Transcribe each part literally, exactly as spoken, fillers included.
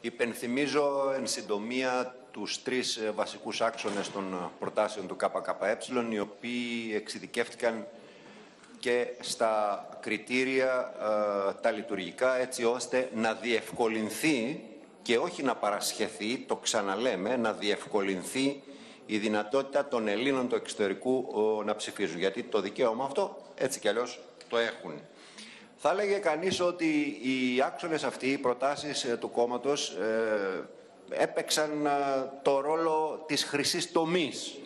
Υπενθυμίζω εν συντομία τους τρεις βασικούς άξονες των προτάσεων του ΚΚΕ, οι οποίοι εξειδικεύτηκαν και στα κριτήρια ε, τα λειτουργικά, έτσι ώστε να διευκολυνθεί και όχι να παρασχεθεί, το ξαναλέμε, να διευκολυνθεί η δυνατότητα των Ελλήνων του εξωτερικού ο, να ψηφίζουν. Γιατί το δικαίωμα αυτό έτσι κι αλλιώς το έχουν. Θα έλεγε κανείς ότι οι άξονες αυτοί, οι προτάσεις του κόμματος, ε, έπαιξαν ε, το ρόλο της χρυσής τομής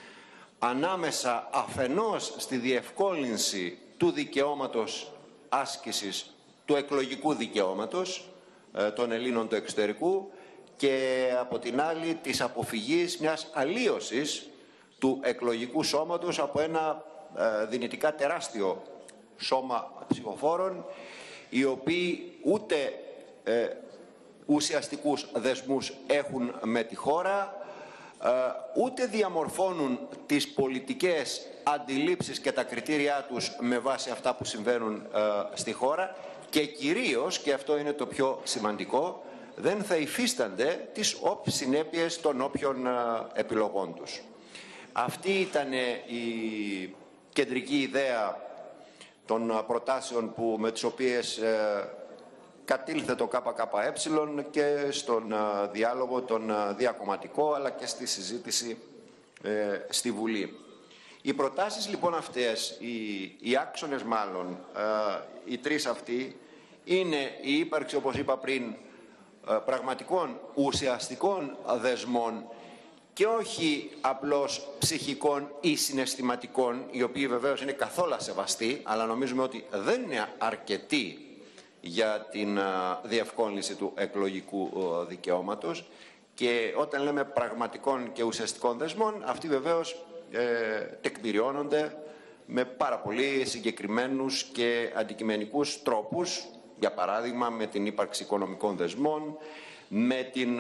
ανάμεσα αφενός στη διευκόλυνση του δικαιώματος άσκησης, του εκλογικού δικαιώματος ε, των Ελλήνων του εξωτερικού και από την άλλη της αποφυγής μιας αλλίωσης του εκλογικού σώματος από ένα ε, δυνητικά τεράστιο σώμα ψηφοφόρων, οι οποίοι ούτε ε, ουσιαστικούς δεσμούς έχουν με τη χώρα, ε, ούτε διαμορφώνουν τις πολιτικές αντιλήψεις και τα κριτήριά τους με βάση αυτά που συμβαίνουν ε, στη χώρα και κυρίως, και αυτό είναι το πιο σημαντικό, δεν θα υφίστανται τις συνέπειες των όποιων ε, επιλογών τους. Αυτή ήταν η κεντρική ιδέα των προτάσεων που, με τις οποίες ε, κατήλθε το ΚΚΕ και στον ε, διάλογο τον ε, διακομματικό, αλλά και στη συζήτηση ε, στη Βουλή. Οι προτάσεις λοιπόν αυτές, οι, οι άξονες μάλλον, ε, οι τρεις αυτοί, είναι η ύπαρξη, όπως είπα πριν, ε, πραγματικών ουσιαστικών δεσμών και όχι απλώς ψυχικών ή συναισθηματικών, οι οποίοι βεβαίως είναι καθόλου σεβαστοί, αλλά νομίζουμε ότι δεν είναι αρκετοί για την διευκόλυνση του εκλογικού δικαιώματος. Και όταν λέμε πραγματικών και ουσιαστικών δεσμών, αυτοί βεβαίως ε, τεκμηριώνονται με πάρα πολύ συγκεκριμένους και αντικειμενικούς τρόπους, για παράδειγμα με την ύπαρξη οικονομικών δεσμών, με την...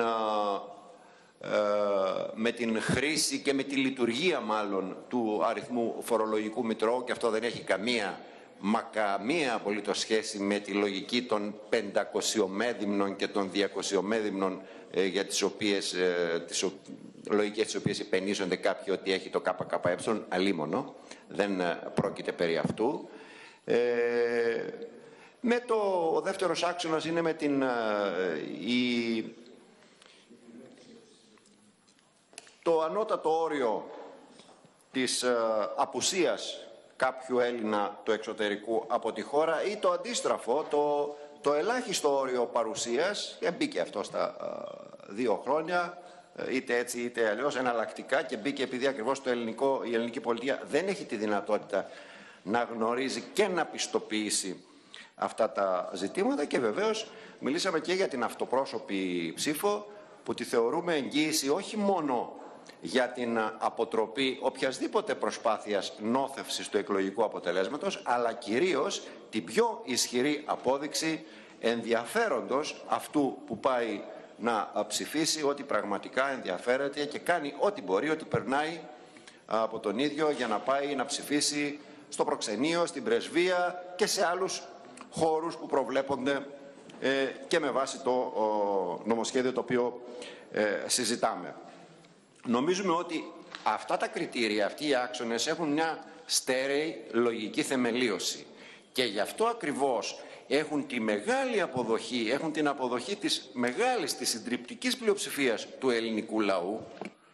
με την χρήση και με τη λειτουργία μάλλον του αριθμού φορολογικού μητρώου, και αυτό δεν έχει καμία μα καμία απολύτως σχέση με τη λογική των πεντακοσιομέδυμνων και των διακοσιομέδυμνων ε, για τις οποίες, ε, τις ο, λογικές τις οποίες υπενήσονται κάποιοι ότι έχει το ΚΚΕ, αλίμονο, δεν ε, πρόκειται περί αυτού. Ε, με το, ο δεύτερος άξονας είναι με την ε, η, το ανώτατο όριο της ε, απουσίας κάποιου Έλληνα του εξωτερικού από τη χώρα ή το αντίστραφο, το, το ελάχιστο όριο παρουσίας, και μπήκε αυτό στα ε, δύο χρόνια, είτε έτσι είτε αλλιώς εναλλακτικά, και μπήκε επειδή ακριβώς το ελληνικό, η ελληνική πολιτεία δεν έχει τη δυνατότητα να γνωρίζει και να πιστοποιήσει αυτά τα ζητήματα. Και βεβαίως μιλήσαμε και για την αυτοπρόσωπη ψήφο, που τη θεωρούμε εγγύηση όχι μόνο για την αποτροπή οποιασδήποτε προσπάθειας νόθευσης του εκλογικού αποτελέσματος, αλλά κυρίως την πιο ισχυρή απόδειξη ενδιαφέροντος αυτού που πάει να ψηφίσει, ότι πραγματικά ενδιαφέρεται και κάνει ό,τι μπορεί, ό,τι περνάει από τον ίδιο για να πάει να ψηφίσει στο προξενείο, στην πρεσβεία και σε άλλους χώρους που προβλέπονται ε, και με βάση το ο, νομοσχέδιο το οποίο ε, συζητάμε. Νομίζουμε ότι αυτά τα κριτήρια, αυτοί οι άξονες έχουν μια στέρεη λογική θεμελίωση και γι' αυτό ακριβώς έχουν τη μεγάλη αποδοχή, έχουν την αποδοχή της μεγάλης, της συντριπτικής πλειοψηφίας του ελληνικού λαού,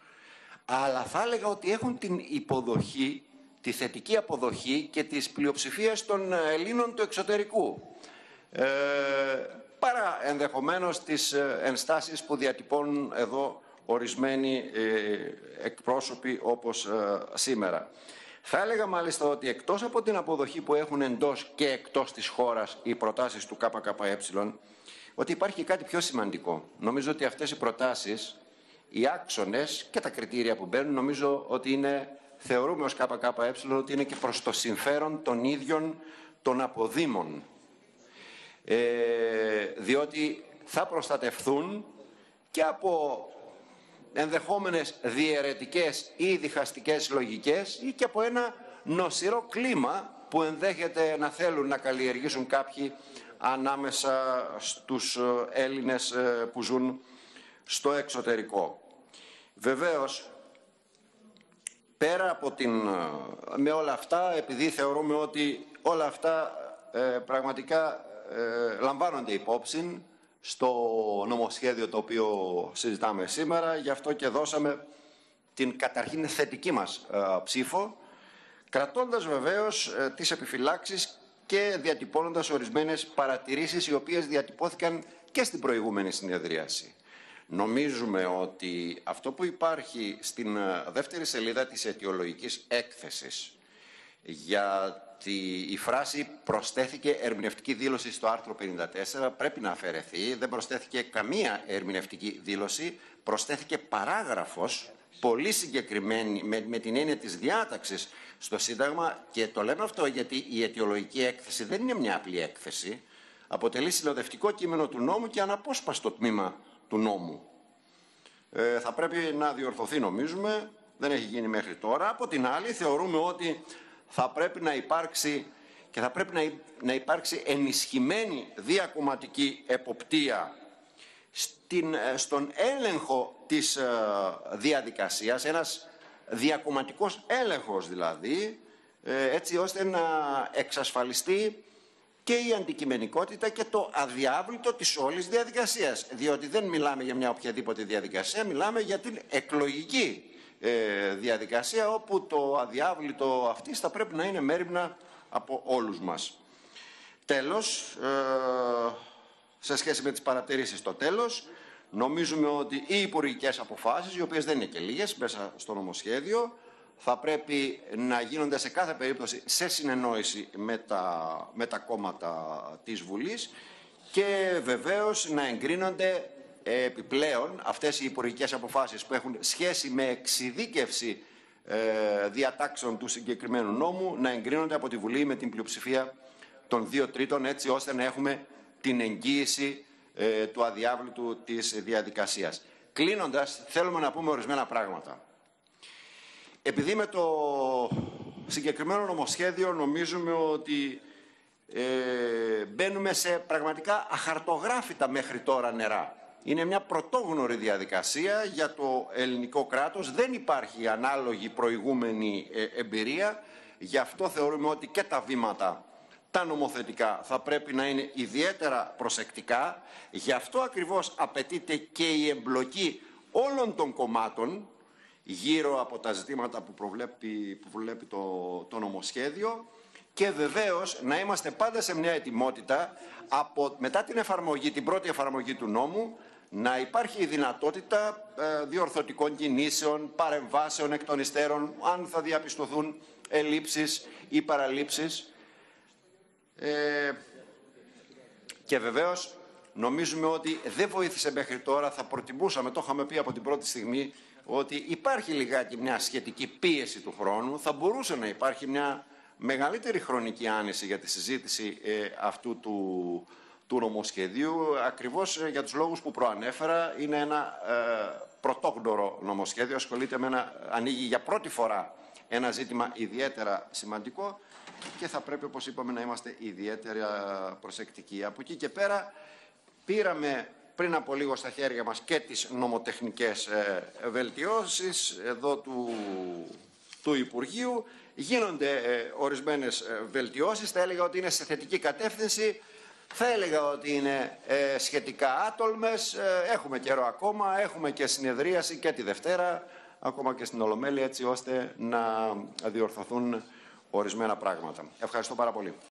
αλλά θα έλεγα ότι έχουν την υποδοχή, τη θετική αποδοχή και της πλειοψηφίας των Ελλήνων του εξωτερικού, ε, παρά ενδεχομένως τις ενστάσεις που διατυπώνουν εδώ ορισμένοι ε, εκπρόσωποι όπως ε, σήμερα. Θα έλεγα μάλιστα ότι εκτός από την αποδοχή που έχουν εντός και εκτός της χώρας οι προτάσεις του ΚΚΕ, ότι υπάρχει κάτι πιο σημαντικό. Νομίζω ότι αυτές οι προτάσεις, οι άξονες και τα κριτήρια που μπαίνουν, νομίζω ότι είναι, θεωρούμε ως ΚΚΕ ότι είναι και προς το συμφέρον των ίδιων των αποδήμων. Ε, διότι θα προστατευθούν και από ενδεχόμενες διαιρετικές ή διχαστικές λογικές ή και από ένα νοσηρό κλίμα που ενδέχεται να θέλουν να καλλιεργήσουν κάποιοι ανάμεσα στους Έλληνες που ζουν στο εξωτερικό. Βεβαίως, πέρα από την, με όλα αυτά, επειδή θεωρούμε ότι όλα αυτά ε, πραγματικά ε, λαμβάνονται υπόψη στο νομοσχέδιο το οποίο συζητάμε σήμερα, γι' αυτό και δώσαμε την καταρχήν θετική μας ε, ψήφο, κρατώντας βεβαίως ε, τις επιφυλάξεις και διατυπώνοντας ορισμένες παρατηρήσεις οι οποίες διατυπώθηκαν και στην προηγούμενη συνεδρίαση. Νομίζουμε ότι αυτό που υπάρχει στην δεύτερη σελίδα της αιτιολογικής έκθεσης, γιατί η φράση προσθέθηκε ερμηνευτική δήλωση στο άρθρο πενήντα τέσσερα, πρέπει να αφαιρεθεί. Δεν προσθέθηκε καμία ερμηνευτική δήλωση, προσθέθηκε παράγραφος πολύ συγκεκριμένη με, με την έννοια της διάταξης στο Σύνταγμα, και το λέμε αυτό γιατί η αιτιολογική έκθεση δεν είναι μια απλή έκθεση, αποτελεί συνοδευτικό κείμενο του νόμου και αναπόσπαστο τμήμα του νόμου. Ε, θα πρέπει να διορθωθεί, νομίζουμε, δεν έχει γίνει μέχρι τώρα. Από την άλλη, θεωρούμε ότι θα πρέπει να υπάρξει και θα πρέπει να, να υπάρξει ενισχυμένη διακομματική εποπτεία στην, στον έλεγχο της ε, διαδικασίας, ένας διακομματικός έλεγχος δηλαδή, ε, έτσι ώστε να εξασφαλιστεί και η αντικειμενικότητα και το αδιάβλητο της όλης διαδικασίας. Διότι δεν μιλάμε για μια οποιαδήποτε διαδικασία, μιλάμε για την εκλογική ε, διαδικασία, όπου το αδιάβλητο αυτής θα πρέπει να είναι μέριμνα από όλους μας. Τέλος, ε, σε σχέση με τις παρατηρήσεις στο τέλος, νομίζουμε ότι οι υπουργικές αποφάσεις, οι οποίες δεν είναι και λίγες μέσα στο νομοσχέδιο, θα πρέπει να γίνονται σε κάθε περίπτωση σε συνεννόηση με τα, με τα κόμματα της Βουλής και βεβαίως να εγκρίνονται επιπλέον αυτές οι υπουργικές αποφάσεις που έχουν σχέση με εξειδίκευση ε, διατάξεων του συγκεκριμένου νόμου, να εγκρίνονται από τη Βουλή με την πλειοψηφία των δύο τρίτων, έτσι ώστε να έχουμε την εγγύηση ε, του αδιάβλητου της διαδικασίας. Κλείνοντας, θέλουμε να πούμε ορισμένα πράγματα. Επειδή με το συγκεκριμένο νομοσχέδιο νομίζουμε ότι ε, μπαίνουμε σε πραγματικά αχαρτογράφητα μέχρι τώρα νερά. Είναι μια πρωτόγνωρη διαδικασία για το ελληνικό κράτος. Δεν υπάρχει ανάλογη προηγούμενη ε, εμπειρία. Γι' αυτό θεωρούμε ότι και τα βήματα, τα νομοθετικά, θα πρέπει να είναι ιδιαίτερα προσεκτικά. Γι' αυτό ακριβώς απαιτείται και η εμπλοκή όλων των κομμάτων γύρω από τα ζητήματα που προβλέπει, που προβλέπει το, το νομοσχέδιο, και βεβαίως να είμαστε πάντα σε μια ετοιμότητα από, μετά την εφαρμογή, την πρώτη εφαρμογή του νόμου, να υπάρχει η δυνατότητα ε, διορθωτικών κινήσεων, παρεμβάσεων εκ των υστέρων, αν θα διαπιστωθούν ελλείψεις ή παραλήψεις. Ε, και βεβαίως νομίζουμε ότι δεν βοήθησε μέχρι τώρα, θα προτιμούσαμε, το είχαμε πει από την πρώτη στιγμή, ότι υπάρχει λιγάκι μια σχετική πίεση του χρόνου, θα μπορούσε να υπάρχει μια μεγαλύτερη χρονική άνεση για τη συζήτηση ε, αυτού του, του νομοσχεδίου, ακριβώς ε, για τους λόγους που προανέφερα. Είναι ένα ε, πρωτόγνωρο νομοσχέδιο, ασχολείται με ένα, ανοίγει για πρώτη φορά ένα ζήτημα ιδιαίτερα σημαντικό και θα πρέπει, όπως είπαμε, να είμαστε ιδιαίτερα προσεκτικοί. Από εκεί και πέρα πήραμε πριν από λίγο στα χέρια μας και τις νομοτεχνικές ε, βελτιώσεις εδώ του, του Υπουργείου. Γίνονται ε, ορισμένες ε, βελτιώσεις, θα έλεγα ότι είναι σε θετική κατεύθυνση, θα έλεγα ότι είναι ε, σχετικά άτολμες, ε, έχουμε καιρό ακόμα, έχουμε και συνεδρίαση και τη Δευτέρα, ακόμα και στην Ολομέλεια, έτσι ώστε να διορθωθούν ορισμένα πράγματα. Ευχαριστώ πάρα πολύ.